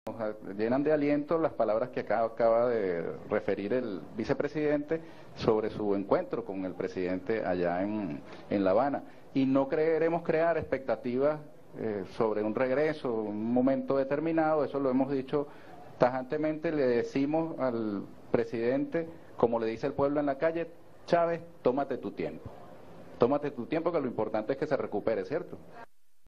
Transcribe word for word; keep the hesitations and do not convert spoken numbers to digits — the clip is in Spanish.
Nos llenan de aliento las palabras que acá acaba de referir el vicepresidente sobre su encuentro con el presidente allá en, en La Habana. Y no queremos crear expectativas eh, sobre un regreso, un momento determinado, eso lo hemos dicho tajantemente, le decimos al presidente, como le dice el pueblo en la calle: Chávez, tómate tu tiempo. Tómate tu tiempo, que lo importante es que se recupere, ¿cierto?